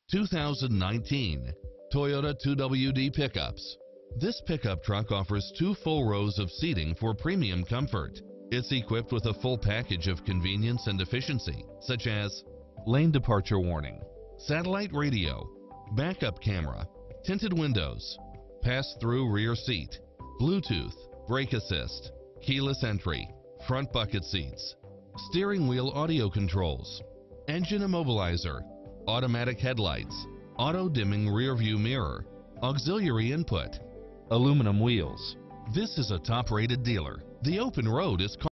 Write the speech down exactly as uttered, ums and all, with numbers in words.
two thousand nineteen Toyota two W D Pickups. This pickup truck offers two full rows of seating for premium comfort. It's equipped with a full package of convenience and efficiency, such as lane departure warning, satellite radio, backup camera, tinted windows, pass-through rear seat, Bluetooth, brake assist, keyless entry, front bucket seats, steering wheel audio controls, engine immobilizer, automatic headlights, auto-dimming rear-view mirror, auxiliary input, aluminum wheels. This is a top-rated dealer. The open road is